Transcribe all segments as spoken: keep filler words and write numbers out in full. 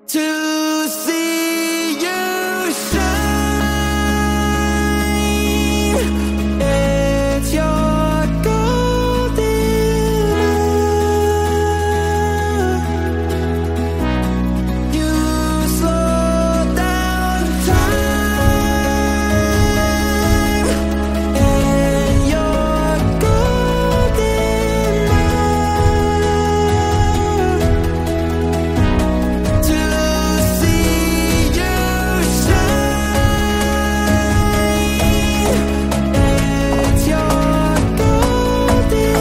to see you shine. It's your golden hour. You slow down time in your golden hour to see you shine. It's your golden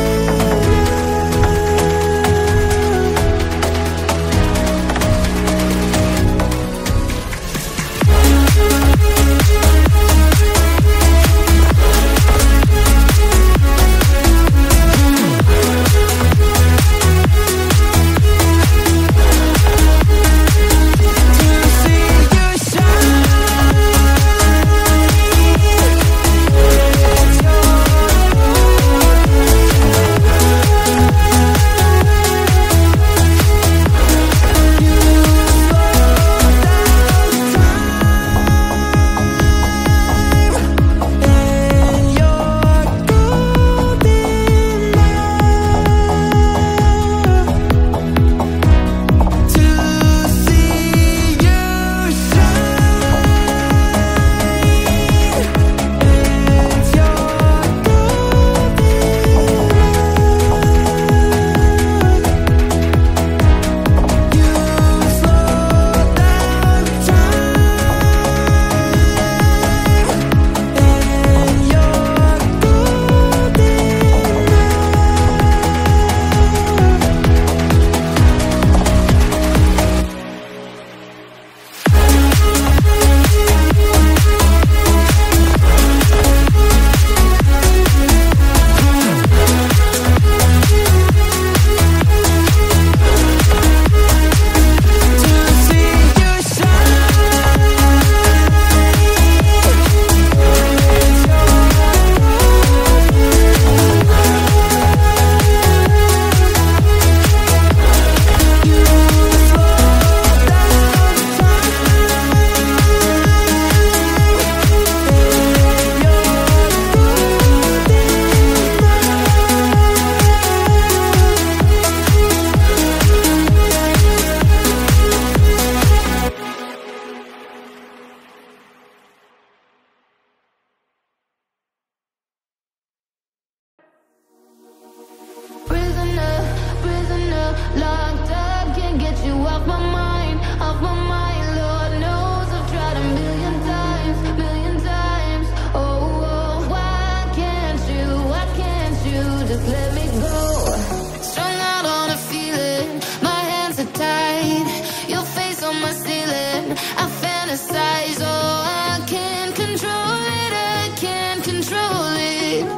prisoner, prisoner, locked up, can't get you off my mind, off my mind. Lord knows I've tried a million times, million times. Oh, oh, why can't you, why can't you just let me go? Strung out on a feeling, my hands are tied, your face on my ceiling, I fantasize. Oh, I can't control it, I can't control it.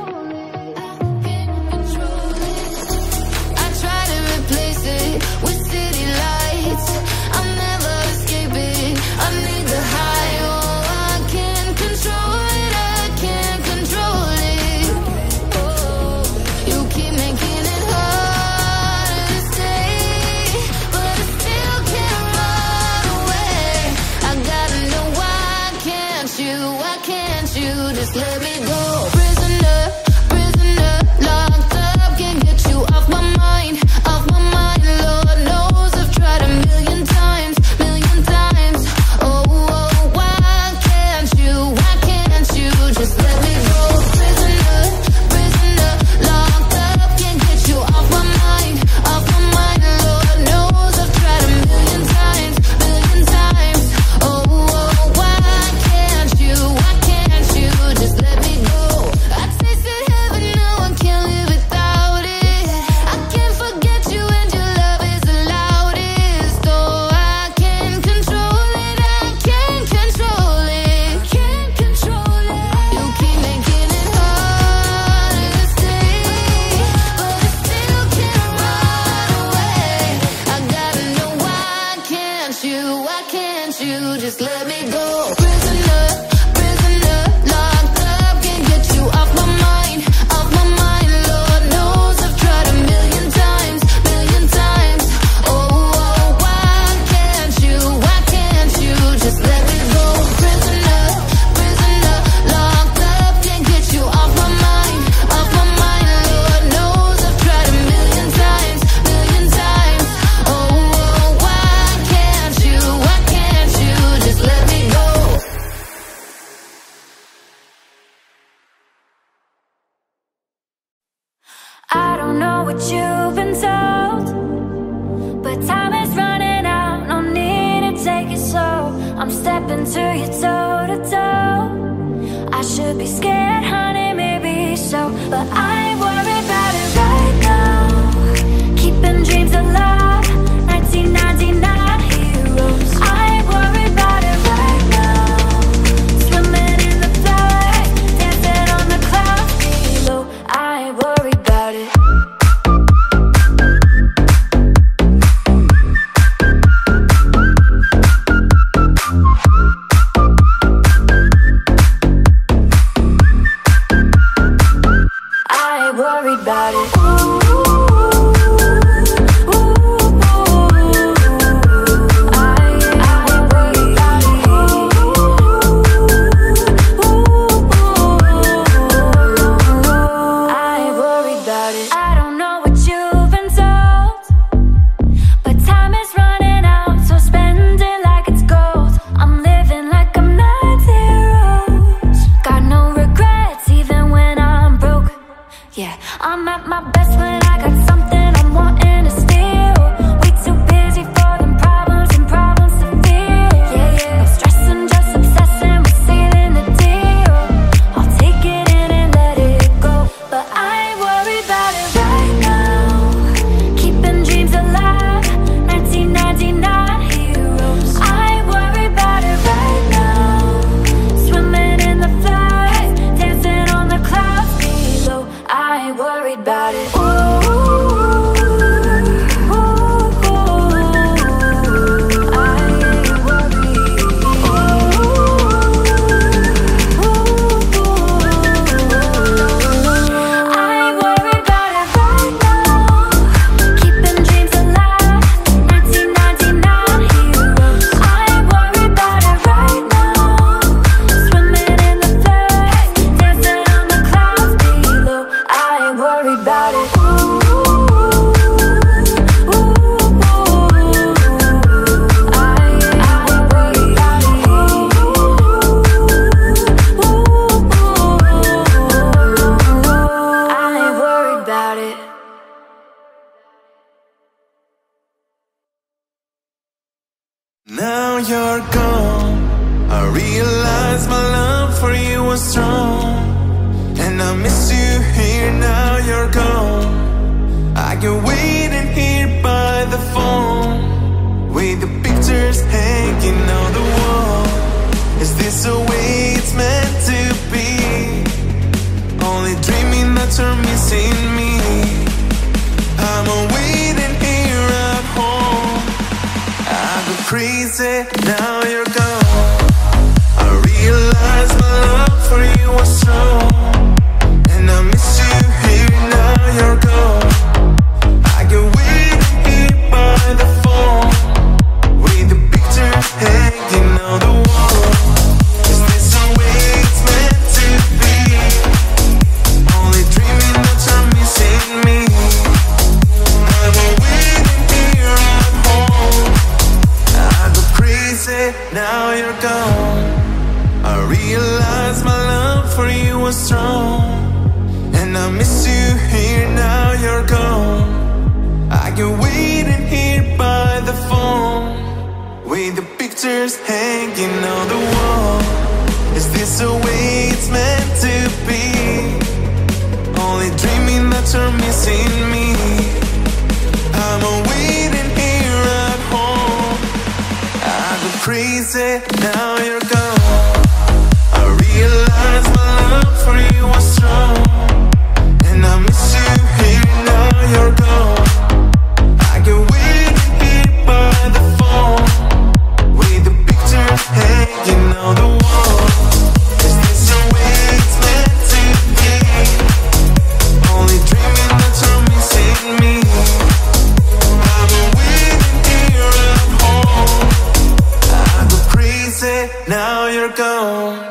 I try to replace it with city lights, I'll never escape it, I need the high. Oh, I can't control it, I can't control it. Oh, you keep making it harder to stay, but I still can't run away. I gotta know, why can't you, why can't you just let me go? Prisoner, prisoner, locked up, can't get you off my mind, off my mind. Lord knows I've tried a million times, million times. Oh, oh, why can't you, why can't you just let me go? Prisoner, prisoner, locked up, can't get you off my mind, off my mind. Lord knows I've tried a million times, million times. Oh, oh, why can't you, why can't you just let me go? I tasted heaven, now I can't live without it. I can't forget you and your love is the loudest. Oh, I can't control it, I can't control it, can't control it. You keep making it harder to stay, but I still can't run away. I gotta know, why can't you, why can't you just let me go? Prisoner, prisoner, locked up, can't get you off my mind, off my mind. Lord knows I've tried a million times, million times. Oh, oh, why can't you, stepping to you toe to toe. I should be scared, honey, maybe so, but I ain't worried about it right now. Keeping dreams alive, nineteen ninety-nine heroes. I ain't worried about it right now. Swimming in the flowers, dancing on the clouds below. I ain't worried about it. I ain't worried about it. I'm at my best when I got something I'm wanting to steal. We too busy for them problems and problems to feel. Yeah, yeah. No stressing, just obsessing with sealing the deal. I'll take it in and let it go, but I ain't worried about it right now. Keeping dreams alive, nineteen ninety-nine heroes. I ain't worried about it right now. Swimming in the flowers, dancing on the clouds below. I ain't worried about it. Ooh, ooh, ooh, ooh. I ain't worried. Ooh, ooh, ooh. I ain't worried about it right now. Keeping dreams alive, nineteen ninety-nine heroes. I ain't worried about it right now. Swimming in the flowers, dancing on the clouds below. I ain't worried about it. Now you're gone, I realize my love for you was strong, and I miss you here. Now you're gone, I can wait in here by the phone, with the pictures hanging on the wall. Is this the way it's meant to be? Only dreaming that you're missing me. I'm waiting here at home. I go crazy, now you're gone. I realize my love for you was strong, and I miss you here. Now you're gone, I can wait here by the phone, with the pictures hanging on the wall. Is this the way it's meant to be? Only dreaming that you're missing me. I'm waiting here at home. I go crazy, now you're gone. I realize my love for you was strong, and I miss you here. Now you're gone, I can wait in here by the phone, with the pictures hanging on the wall. Is this the way it's meant to be? Only dreaming that you're missing me. I'm waiting here at home. I go crazy, now you're gone. I realize my love for you was strong, and I miss you here. Now you're gone, I can wait here by the phone, with the pictures hanging on the wall. Is this the way it's meant to be? Only dreaming that you're missing me. I'm waiting here at home. I go crazy, now you're gone.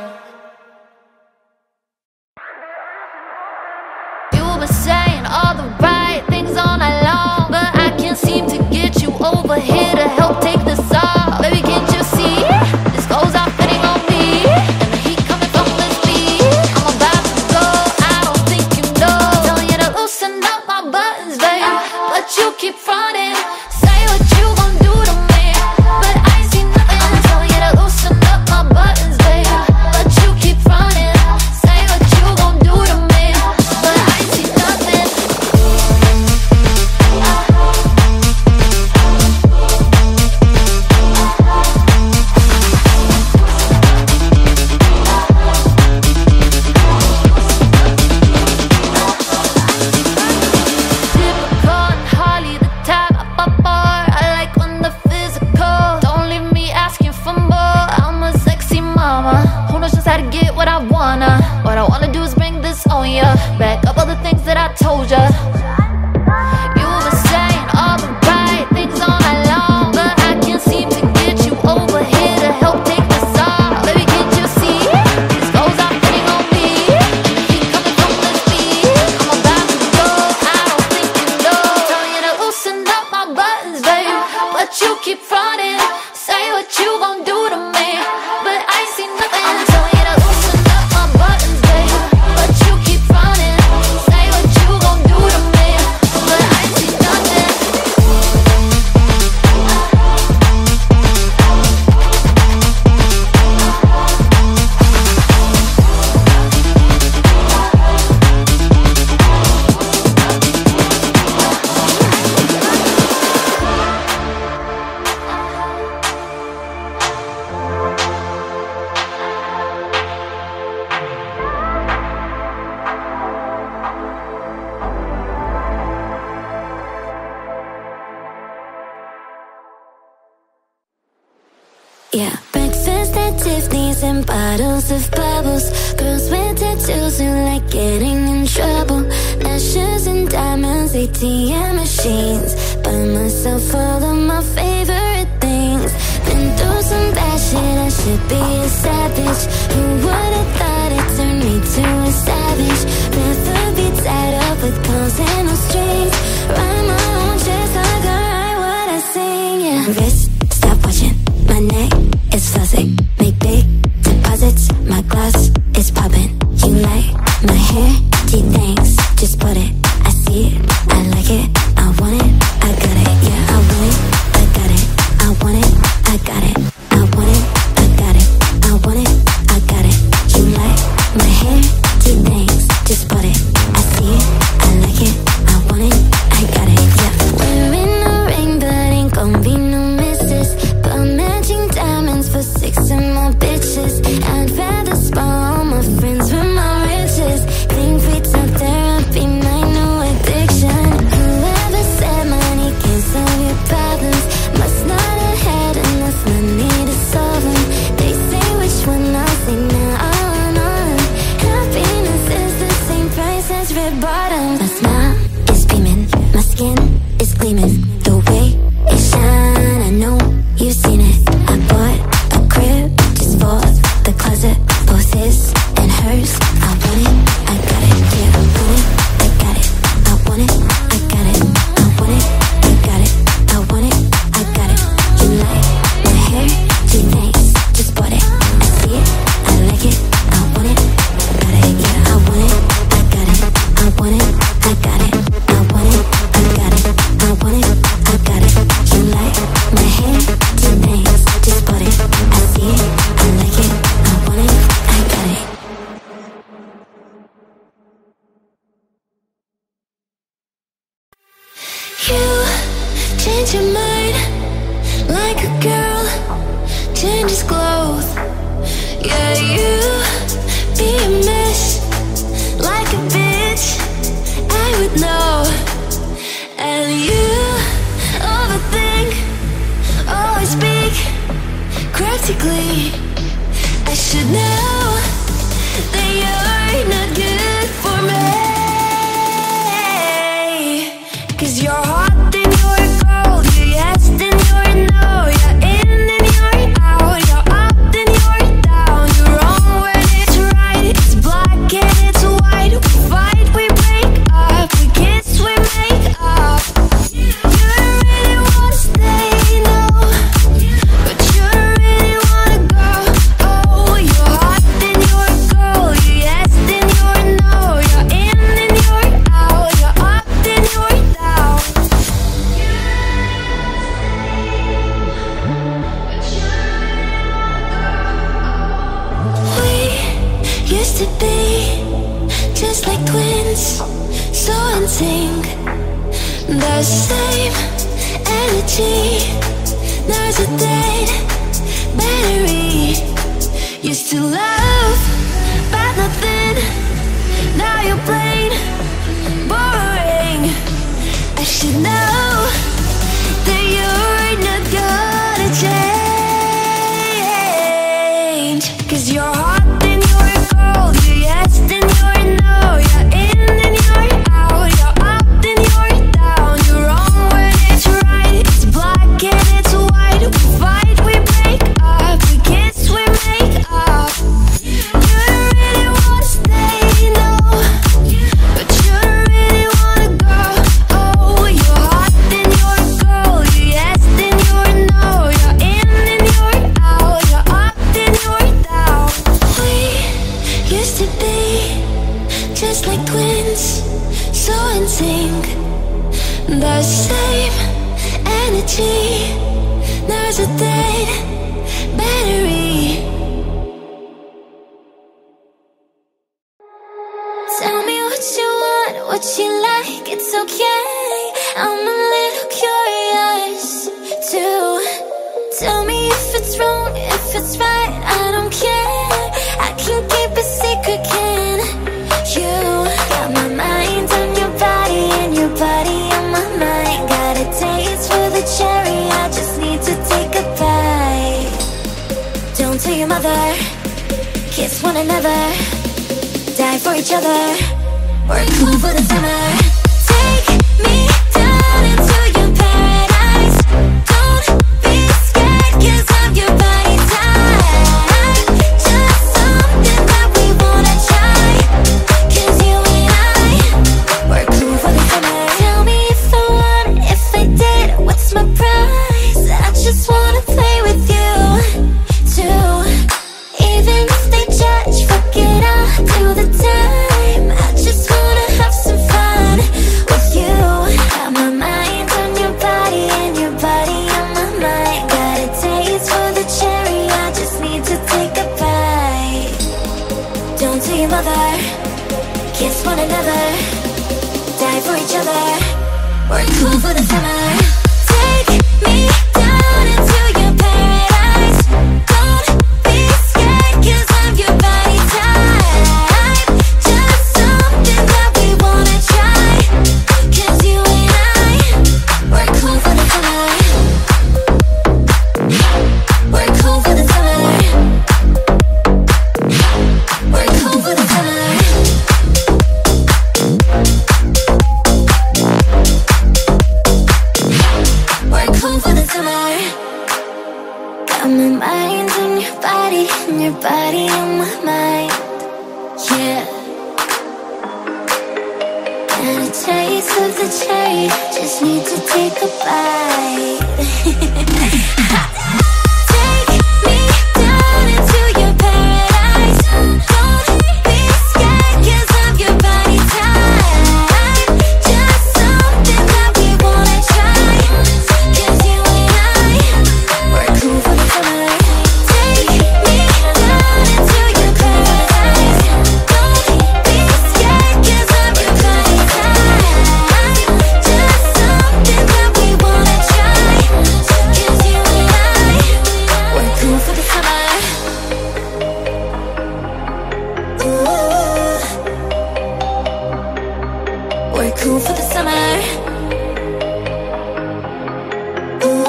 You've been saying all the right things all night long, but I can't seem to get you over here to help take this off. Baby, can't you see? This goes off fitting on me, and the heat coming from this beat. I'm about to go, I don't think you know. Telling you to loosen up my buttons, babe, but you keep fronting. Say what you gon' do to me, but I see nothing. I'm telling you to loosen up my told ya. You were saying all the right things all night long, but I can't seem to get you over here to help take this off. Baby, can't you see these goals are fitting on me? The heat coming from the speed. I'm about to go, I don't think you know. Telling you to loosen up my buttons, babe, but you keep fronting. Say what you gon' do to me, but I see nothing. I'm telling you to loosen up my buttons, babe, but you keep fronting. Say what you gon' do to me, but I see nothing. Yeah, breakfast at Tiffany's and bottles of bubbles. Girls with tattoos who like getting in trouble. Lashes and diamonds, A T M machines. Buy myself all of my favorite things. Been through some bad shit, I should be a savage. Who would've thought it turned me to a savage? Rather be tied up with calls and no strings. Write my own chest, I can write what I sing, yeah. Wrist, stop watching, my neck is fuzzy. Make big deposits, my gloss is popping. You like my hair? Gee, thanks, just put it. I see it, I like it, I want it, I got it. Yeah, I want it, I got it, I want it, I got it. I want it, I got it, I want it, I got it. You like my hair? Gee, thanks, just put it. I see it, I like it, I want it, I got it. Yeah, wearing a ring but ain't gon' be no misses. But matching diamonds for six of my bitches. I'd rather spoil all my friends with my riches. Think retail therapy, my new addiction. Whoever said money can solve your problems must not have had enough money to solve them. They say which one I'll say now, I want on. Happiness is the same price as red bottoms. My smile is beaming, my skin is gleaming. The way it shine, I know you've seen it. I bought a crib just for the closet, both his and hers. I want it, I got it, yeah, I want it, I got it. I want it, I got it, I want it, I got it. I want it, I got it. You like my hair? Gee, thanks, just bought it. I see it, I like it, I want it, I got it. Yeah, I want it, I got it, I want it, I got it. I want it, I got it, I want it, I got it. You like my hair? Gee, thanks, just bought it. I see it, I like it, I want it, I got it. You change your mind like a girl changes clothes. Yeah, you be a mess like a bitch, I would know. And you overthink, always speak critically. I should know that you're not good for me. Cause you're hot, then you're cold. You're yes, then you're no. You're in, then you're out. You're up, then you're down. You're wrong when it's right. It's black and it's white. We fight, we break up. We kiss, we make up. You really wanna stay, no, but you really wanna go. Oh, you're hot, then you're cold. You're yes, then you're no. You're in, then you're out. You're up, then you're down. We used to be just like twins, so in sync. The same energy. There's a dead battery. Used to love, but nothing. Now you're plain boring. I should know that you're not gonna change. Cause you're hot, then you're cold. You're yes, then you're no. You're in, then you're out. battery. Tell me what you want, what you like, it's okay. I'm a little curious too. Tell me if it's wrong, if it's right, I don't care. I can keep a secret, can you? Got my mind on your body and your body on my mind. Got a taste for the cherry, I just need to take a bite. Don't tell your mother, kiss one another, die for each other, we're cool for the summer. Take me down into your paradise. Don't be scared, cause I'm your body type. Just something that we wanna try, cause you and I, we're cool for the summer. Tell me if I want, if I did, what's my price? I just wanna play with you too. Even if they judge, fuck it, I'll do the time. I just wanna have some fun with you. Got my mind on your body and your body on my mind. Got a taste for the cherry, I just need to take a bite. Don't tell your mother, kiss one another, die for each other, we're cool for the summer. Take me down into your paradise. Don't be scared, cause I'm your body type. Just something that we wanna try, cause you and I, we're cool for the summer. We're cool for the summer. We're cool for the summer. We're cool for the summer. Got my mind on your body and your body on my mind. Yeah. And a taste of the cherry, just need to take a bite. Take me down into your paradise. Don't be scared, cause I'm your body type. Just something that we wanna try, cause you and I, we're cool for the summer. Take me down into your paradise. Don't be scared, cause I'm your body type. Just something that we wanna try, cause you and I, we're cool for the summer. Ooh, we're cool for the summer. Ooh.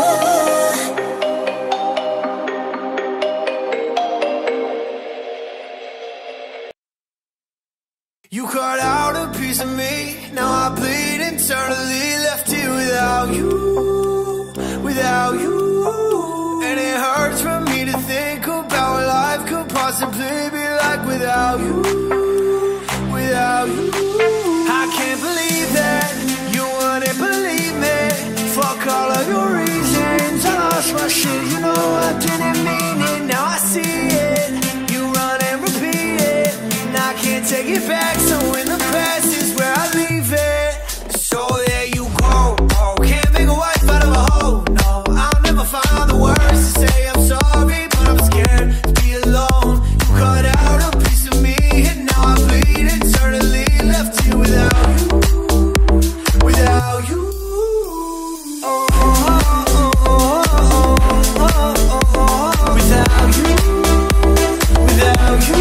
You cut out a piece of me, now I bleed internally, left here without you, without you. And it hurts for me to think about what life could possibly be like without you, without you. I can't believe that you wouldn't believe me. Fuck all of your reasons, I lost my shit, you know I didn't mean it. Now I see it, you run and repeat it, and I can't take it back. So in the past is where I leave it. So there you go, oh, can't make a wife out of a hoe. No, I'll never find the words to say I'm sorry, but I'm scared to be alone. You cut out a piece of me, and now I bleed internally, left here without you, without you. Oh, oh, oh, oh, oh, oh, oh, oh. Without you, without you.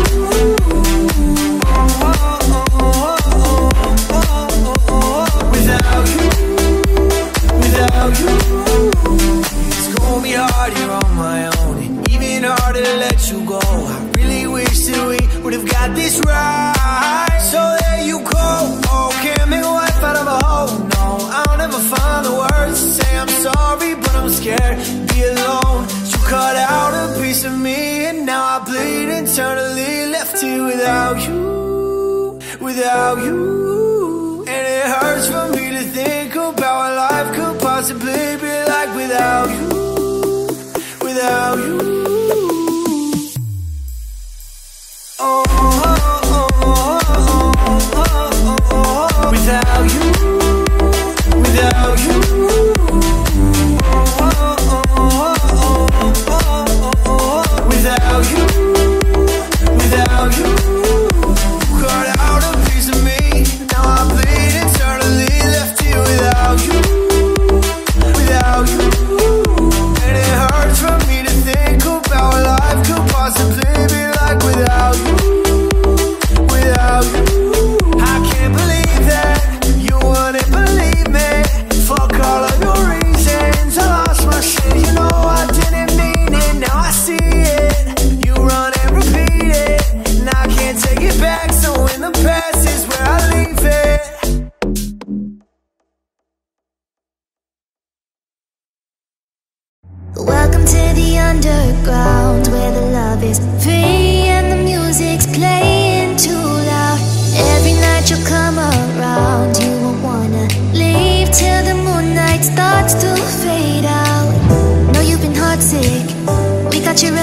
Without you, without you, it's gonna be hard here on my own, and even harder to let you go. I really wish that we would've got this right. So there you go, oh, can't make a wife out of a hoe. No, I'll never find the words to say I'm sorry, but I'm scared to be alone. You cut out a piece of me, and now I bleed internally, left here without you, without you. And it hurts for me to think about what life could possibly be like without you, without you. Oh, oh, oh, oh, oh, oh, oh, oh. Without you, without you. Oh, oh, oh, oh, oh, oh.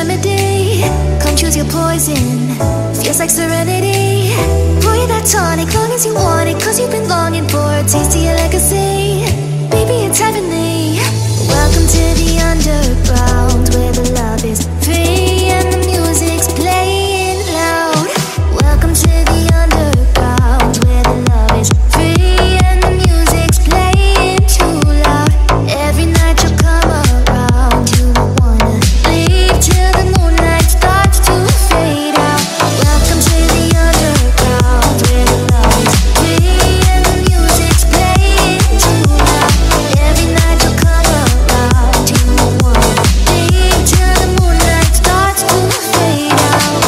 remedy. Come choose your poison. Feels like serenity. Pour you that tonic, long as you want it, cause you've been longing for a taste of your legacy. Baby, it's heavenly. Welcome to the underground, where the love is free and the music's playing loud. Welcome to the underground, where the love is free and the music's playing too loud. Every night you'll come around, you won't wanna leave till the moonlight starts to fade out. Welcome to the underground, where the love is free and the music's playing too loud. Every night you'll come around, you won't wanna leave till the moonlight starts to fade out.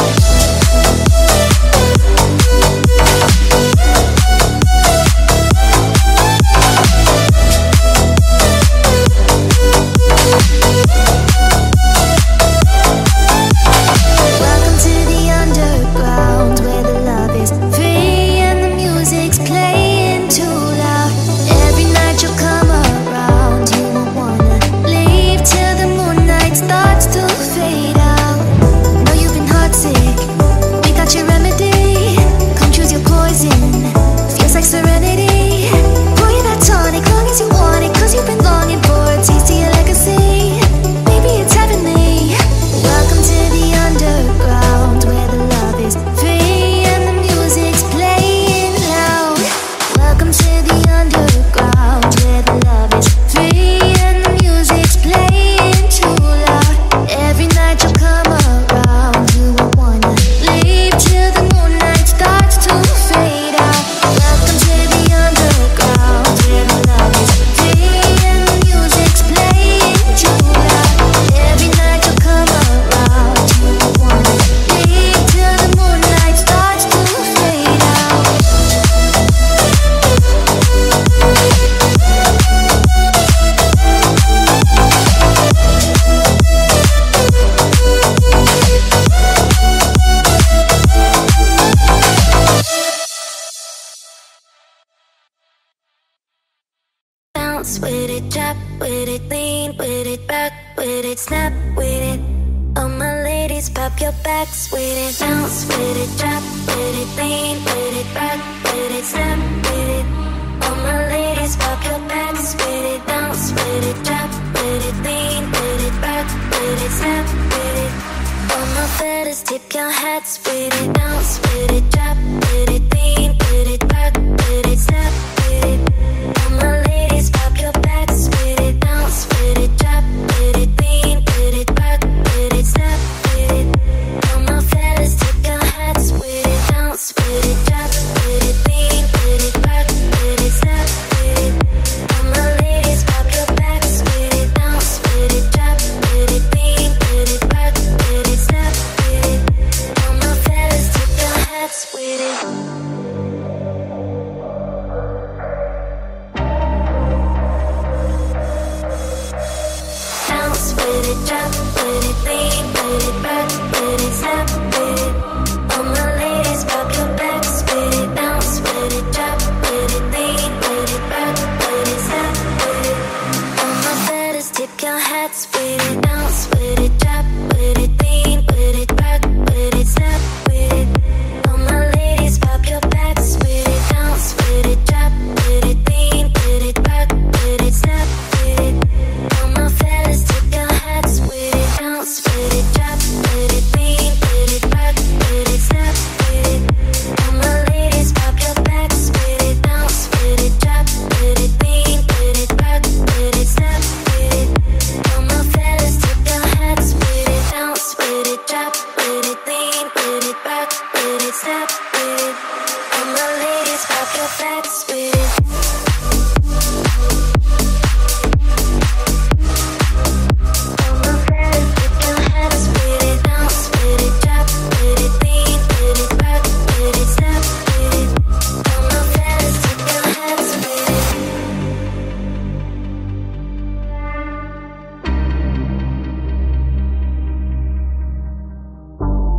Welcome to the underground, where the love is free and the music's playing too loud. Every night you'll come around, you won't wanna leave till the moonlight starts to fade out. Know you've been heartsick, we got your remedy. Come choose your poison, feels like serenity. Pour you that tonic, long as you want it, cause you've been longing for a taste of your legacy. Baby, it's heavenly. Welcome to the underground, where the love is free and the music's playing loud. Welcome to the underground, where the love is free and the music's playing too loud. Every night you'll come around, you won't wanna leave till the moonlight starts to fade out. Welcome to the underground, where the love is free and the music's playing too loud. Every night you'll come around, you won't wanna leave till the moonlight starts to fade out. Bounce with it, drop with it, lean with it, rock with it, snap with it. All my ladies, pop your backs with it. Bounce with it, drop with it, lean with it, rock with it, snap with it. All my ladies, pop your backs with it. Bounce with it, drop with it, lean with it, rock with it, snap with it. All my fellas, tip your hats with it. Bounce with it, drop with it, lean with it, rock with it, snap with it. All my ladies, pop your backs with it. Bounce with it, drop with it, lean with it, rock with it, snap with it. All my fellas, tip your hats with it. Bounce with it, drop with it, lean with it, rock with it, snap with it. All my ladies, pop your backs with it. Bounce with it, drop with it, lean with it, rock with it, snap with it. All my fellas, tip your hats with it. Bounce with it, drop with it, lean with it, rock with it, snap with it. All my ladies, pop your backs with it. Bounce with it, drop with it, lean with it, rock with it, snap with it. All my fellas, tip your hats with it. Bounce with it, drop with it, lean with it, rock with it, snap with it. All my ladies, pop your backs with it. Bounce with it, drop with it, lean with it, rock with it, snap with it. All my fellas, tip your hats with it. Bounce with it, drop with it, lean with it, rock with it, snap with it. All my ladies, pop your backs with it. Bounce with it, drop with it, lean with it, rock with it, snap with it. All my fellas, tip your hats with it. Bounce with it, drop with it, lean with it, rock with it, snap with it. All my ladies, pop your backs with it. All my fellas, tip your hats with it. Bounce with it, drop with it, lean with it, rock with it, snap with it. All my fellas, tip your hats with it.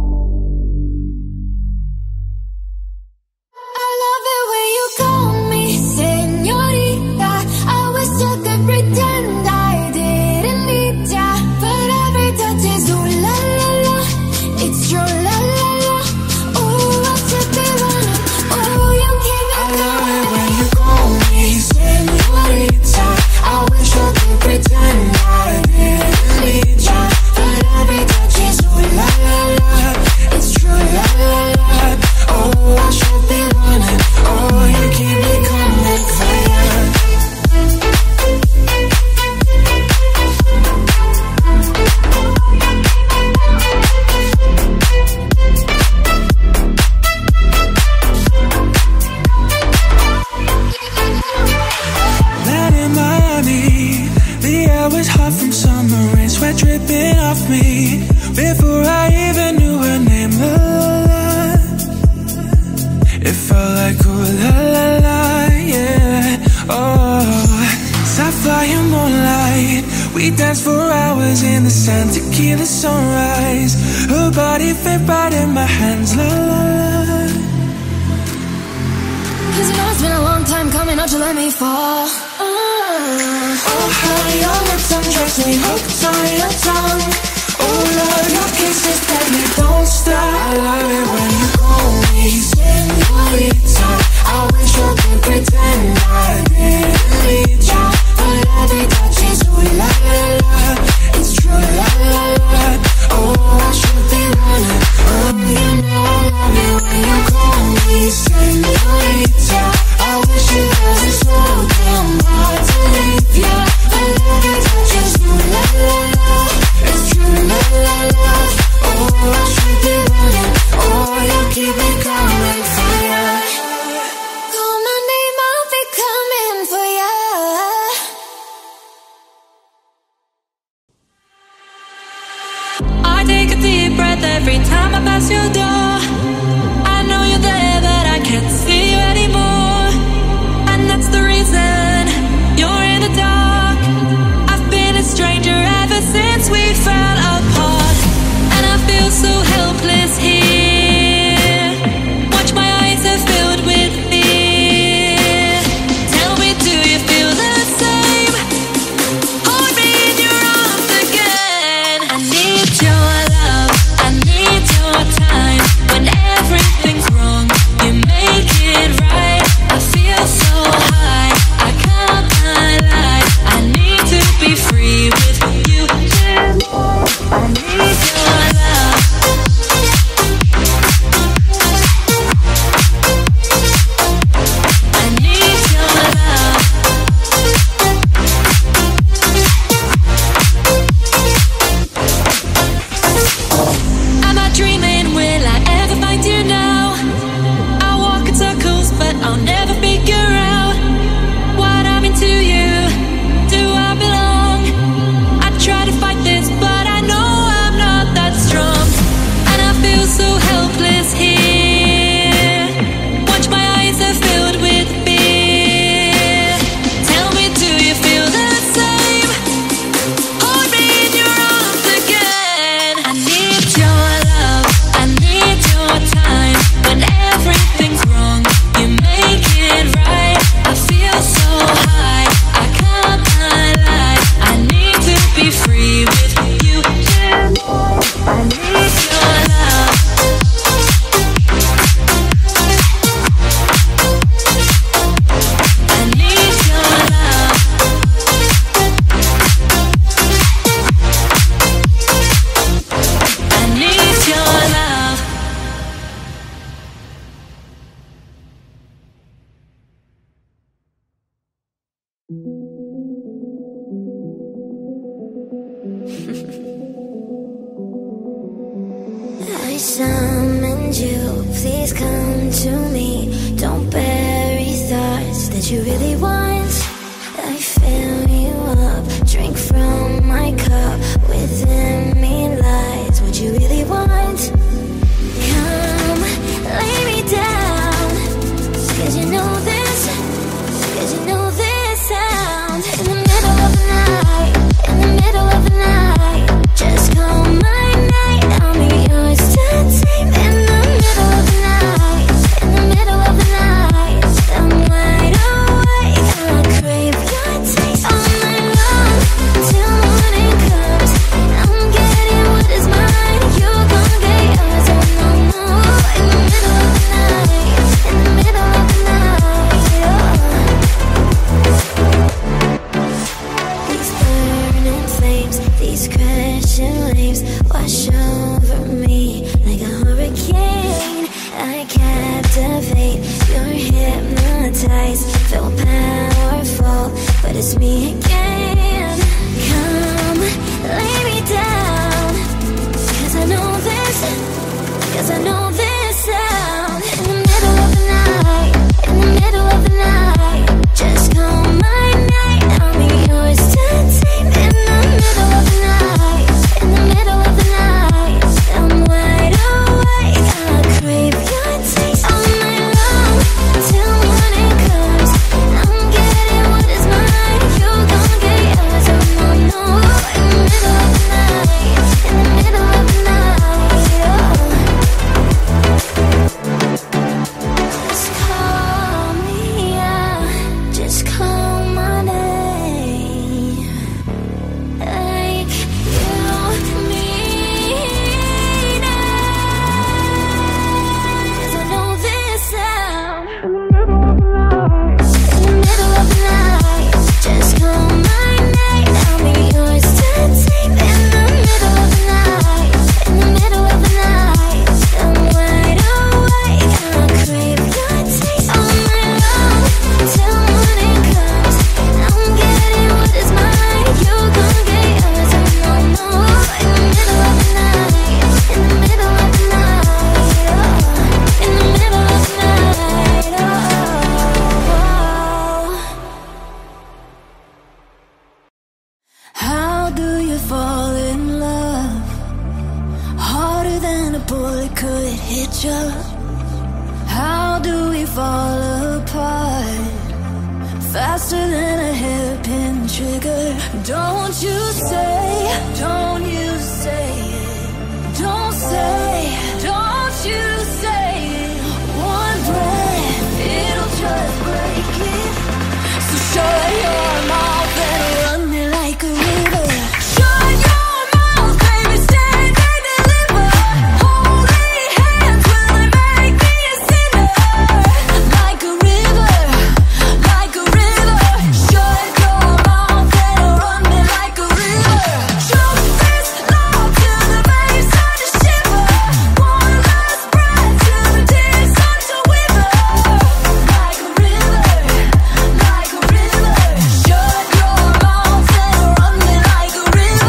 I love it when you call me key the sunrise. Her body fit right in my hands. La la la. Cause you know it's been a long time coming, don't you let me fall. uh. Oh, how your lips undress me, hooked on your tongue. Oh Lord, your kisses that me don't stop. I love it when you call me señorita. I wish you could pretend I didn't need you. But love it touches you, la la la. It's true, la la la. Oh, I should be running. Oh, you know I love it when you call me señorita. I wish it wasn't so damn hard to leave ya. But love it touches you, la la la. It's true, la la la. Oh, I should be running. Oh, you keep me coming for ya. Call my name, I'll be coming for ya. I take a deep breath every time I pass your door. I know you're there, but I can't see you anymore. And that's the reason you're in the dark. I've been a stranger ever since we fell apart. And I feel so helpless here. Watch, my eyes are filled with fear. Tell me, do you feel the same? Hold me in your arms again. I need your love, I need your time. When everything's wrong, you make it right. I feel so high, I can't lie. I need to be free with you. I need your love. I need your love. Am I dreaming? Will I ever find you now? I walk in circles, but I'll never figure out what I'm into you. Do I belong? I try to fight this, but I know I'm not that strong. And I feel so helpless here. Watch, my eyes are filled with fear. Tell me, do you feel the same? Hold me in your arms again. I need your love, I need your time. When everything's wrong, you make it right. I feel so high, I can't lie. I need to be free with you. I need your love. I need your love. I need your love. I summoned you, please come to me. Don't bury thoughts that you really want. I fill you up, drink from my cup. Within me lies what you really want. Come, lay me down. Cause you know this, cause you know this sound. In the middle of the night, in the middle of the night, just call my night, I'll be yours to tame. In the middle of the night, in the middle of the night, I'm wide awake, I crave your taste all night long, till morning comes. I'm bullet could hit you. How do we fall apart? Faster than a hairpin trigger. Don't you say, don't you say it. Don't say, don't you say it. One breath, it'll just break it. So shut your mouth and run me like a river. Shut your mouth, baby, stand and deliver. Holy hands, will they make me a sinner? Like a river, like a river. Shut your mouth and run me like a river. Jump this love till the waves start to shiver. One last breath till the tears start to wither. Like a river, like a river. Shut your mouth and run me like a river.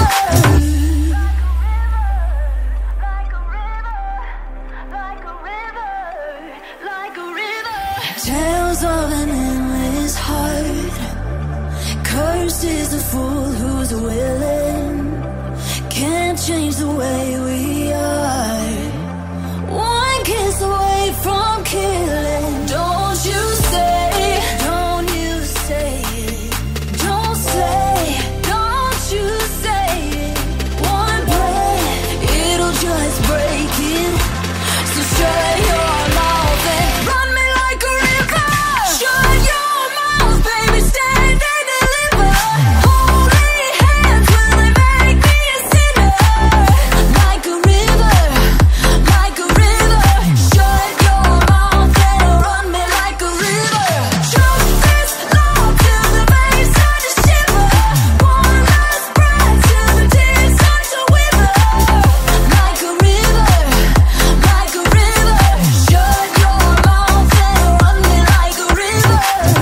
Like a river, like a river, like a river. Tales of an endless heart. Cursed is the fool who's willing. Can't change the way we are. One kiss away from killing. Don't you say, don't you say it. Don't say, don't you say it. One breath, it'll just break it. So shut your mouth and run me like a river. Shut your mouth, baby, stand and deliver. Holy hands, will they make me a sinner? Like a river, like a river. Shut your mouth and run me like a river. Jump this love till the waves start to shiver. One last breath till the tears start to wither. Like a river, like a river. Shut your mouth and run me like a river.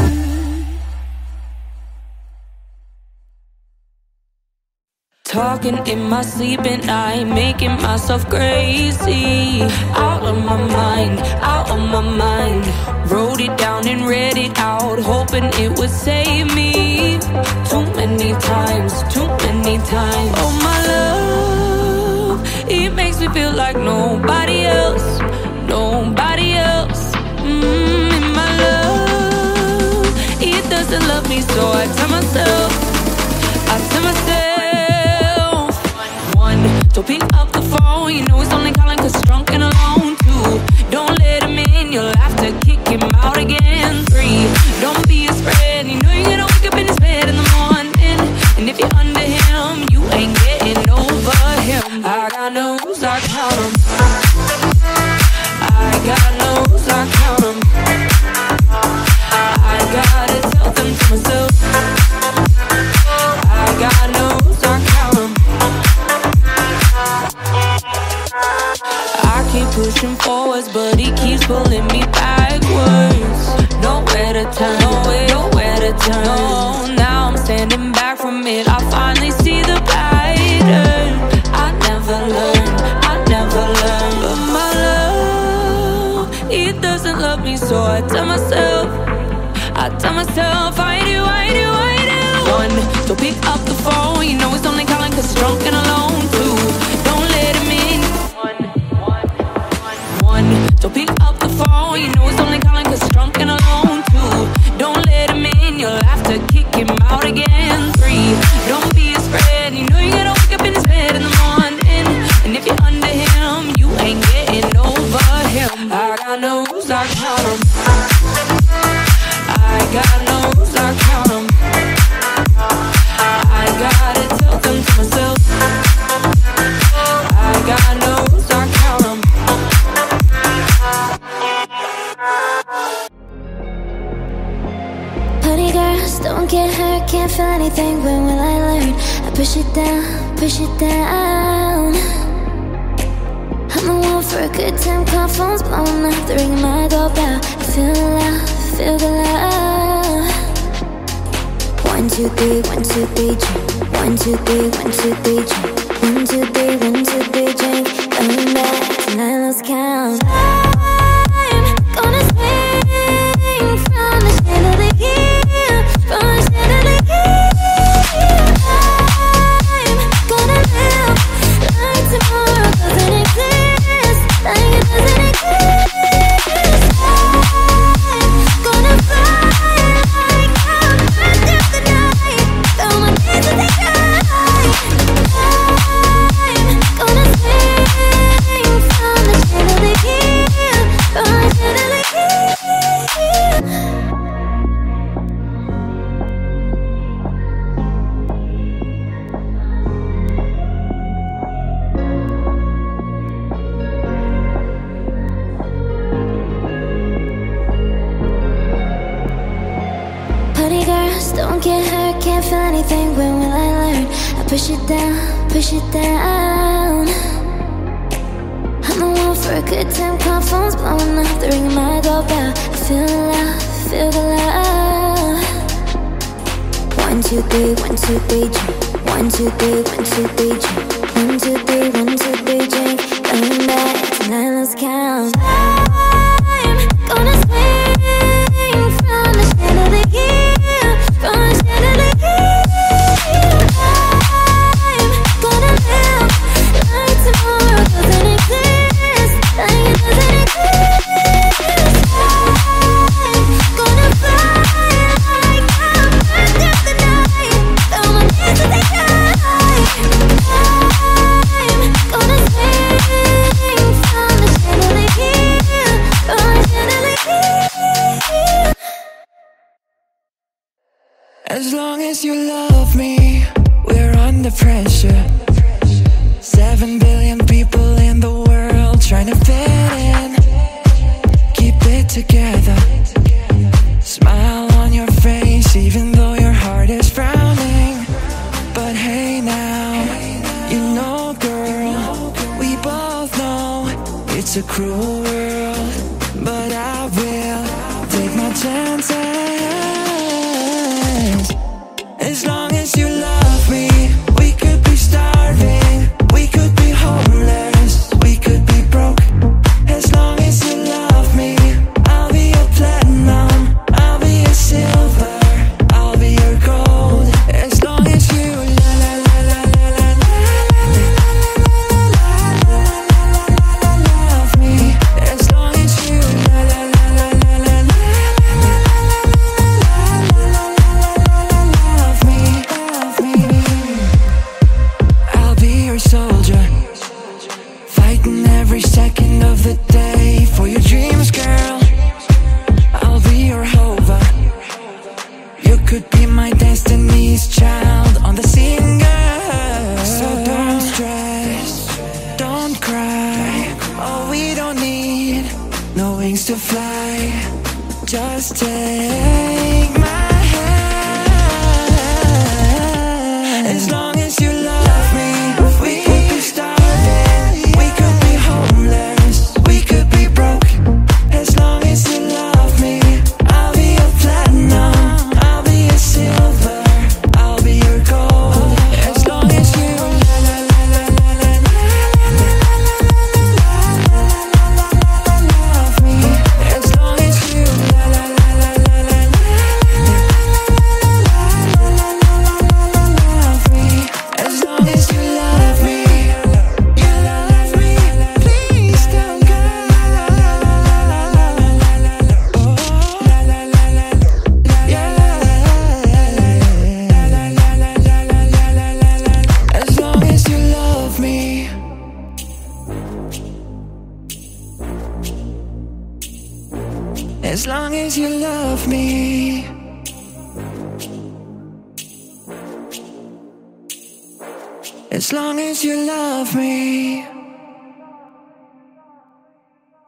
Talking in my sleep at night, making myself crazy. Out of my mind, out of my mind. Wrote it down and read it out, hoping it would save me. Too many times, too many times. Oh my love, it makes me feel like nobody else, nobody else. Mm, and my love, it doesn't love me, so I tell myself, I tell myself. Don't pick up the phone, you know he's only calling cause drunk and alone. Two, don't let him in, you'll have to kick him out again. Three, don't be his friend, you know you're gonna wake up in his bed in the morning. And if you're under him, you ain't getting over him. I got no rules, I count 'em. I got no rules, I count 'em. I gotta tell them to myself. I got no rules, I count 'em. I keep pushing forwards, but he keeps pulling me backwards. Nowhere to turn, nowhere, nowhere to turn. No, now I'm standing back from it. I finally see the pattern. I never learned, I never learned. But my love, it doesn't love me, so I tell myself, I tell myself, I do, I do, I do. One, don't pick up the phone, you know he's only calling cause drunk and alone. Two, don't let him in. One, one, one, one, don't pick up the phone, you know he's only calling cause drunk and alone. Two, don't let him in, you'll have to kick him out again. Three, don't be his friend, you know you're gonna wake up in his bed in the morning. And if you're under him, you ain't getting over him. I got no rules, I count 'em. I got no rules, I count 'em. I gotta tell them to myself. I got no rules, I count 'em. Honey girls, don't get hurt, can't feel anything. When will I learn? I push it down, push it down. I'm the one for a good time, call phones blown up. The ring of my doorbell, I feel the love, feel the love. One, two, three, one, two, three, drink. One, two, three, one, two, three, drink. One, two, three, one, two, three, drink. Coming back tonight, let's count. I'm gonna swing from the chandelier, from the chandelier. I'm gonna live like tomorrow doesn't exist. funny thing, when will I learn? I push it down, push it down. I'm the one for a good time, call phones blowing up, the ring of my doorbell. I feel the love, feel the love. One, two, three, one, two, three, drink. One, two, three, one, two, three, drink. One, two, three, one, two, three, drink. Coming back tonight, let's count. I'm gonna swing from the chandelier, from the chandelier. I'm gonna live like tomorrow doesn't exist, like it doesn't exist. I'm gonna fly like I'm back up the night, throw my hands to the sky. I'm gonna swing from the chandelier, from the chandelier. As long as you love me, we're under pressure. Seven billion people in the world trying to fit in. Keep it together. Smile on your face even though your heart is frowning. But hey now, you know girl, we both know it's a cruel world. But I will take my chances. As long as you love me, we could be starving, we could be homeless, we could be broke. As long as you love me, I'll be your platinum, I'll be your silver, I'll be your gold. As long as you la la la la la la la love me. As long as you la la la la la la la love me, love me. I'll be your soldier, fighting every second of the day for your dreams, girl. I'll be your hover. You could be my destiny's child on the scene, girl. So don't stress, don't cry. Oh, we don't need no wings to fly. Just take my hand. As long as you love me, we could be starving, we could be homeless, we could be broke. As long as you love me, I'll be your platinum, I'll be your silver, I'll be your gold. As long as you la la la la la la love me. As long as you la la la la la la love me. As long as you love me, you love me. Please don't go. Oh, la la la la, yeah. As long as you love me. As long as you love me. As long as you love me.